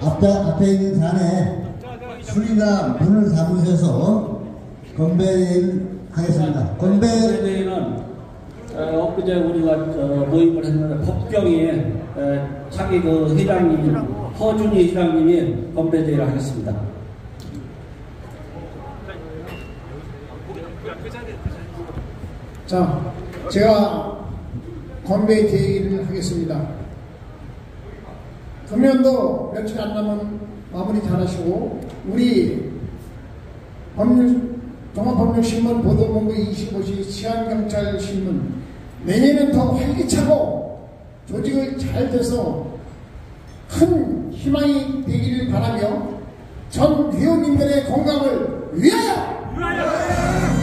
앞에 있는 잔에 술이나 물을 담으셔서 건배를 하겠습니다. 건배대회는 엊그제 우리가 모임을 했는데 법경에 자기 그 회장님 허준희 회장님이 건배대회를 하겠습니다. 자, 제가 건배 대회를 하겠습니다. 금년도 며칠 안 남은 마무리 잘하시고 우리 종합법률신문 보도본부 25시 치안경찰신문 내년엔 더 활기차고 조직이 잘 돼서 큰 희망이 되기를 바라며 전 회원님들의 건강을 위하여!